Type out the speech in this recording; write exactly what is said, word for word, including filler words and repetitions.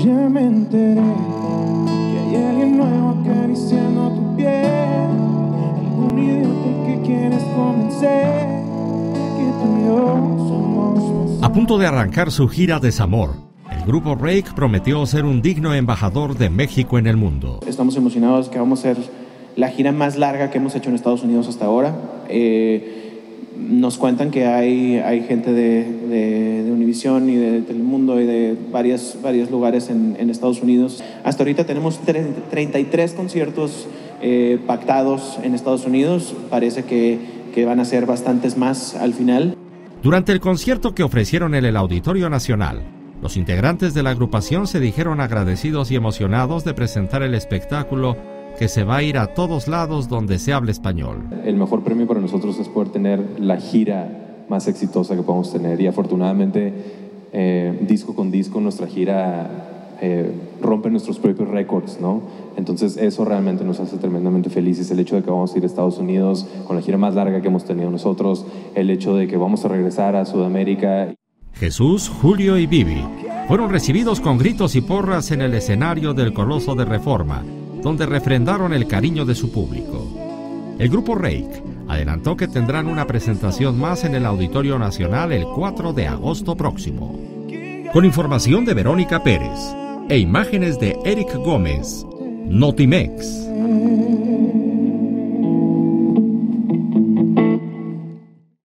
Ya me enteré que hay alguien nuevo acariciando tu piel, algún idiota que quieres convencer que tú y yo somos. A punto de arrancar su gira Desamor, el grupo Rake prometió ser un digno embajador de México en el mundo. Estamos emocionados que vamos a ser la gira más larga que hemos hecho en Estados Unidos hasta ahora. Eh, nos cuentan que hay, hay gente de, de, de Univision y de Telemundo y de varias, varios lugares en, en Estados Unidos. Hasta ahorita tenemos treinta y tres conciertos eh, pactados en Estados Unidos. Parece que, que van a ser bastantes más al final. Durante el concierto que ofrecieron en el Auditorio Nacional, los integrantes de la agrupación se dijeron agradecidos y emocionados de presentar el espectáculo que se va a ir a todos lados donde se hable español. El mejor premio para nosotros es poder tener la gira más exitosa que podemos tener, y afortunadamente eh, disco con disco nuestra gira eh, rompe nuestros propios récords, ¿no? Entonces eso realmente nos hace tremendamente felices, el hecho de que vamos a ir a Estados Unidos con la gira más larga que hemos tenido nosotros, el hecho de que vamos a regresar a Sudamérica. Jesús, Julio y Vivi fueron recibidos con gritos y porras en el escenario del Coloso de Reforma, donde refrendaron el cariño de su público. El grupo Rake adelantó que tendrán una presentación más en el Auditorio Nacional el cuatro de agosto próximo. Con información de Verónica Pérez e imágenes de Eric Gómez, Notimex.